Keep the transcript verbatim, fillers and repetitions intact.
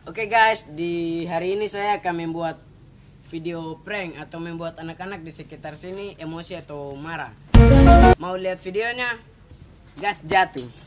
Oke guys, di hari ini saya akan membuat video prank atau membuat anak-anak di sekitar sini emosi atau marah. Mau lihat videonya? Gas jatuh.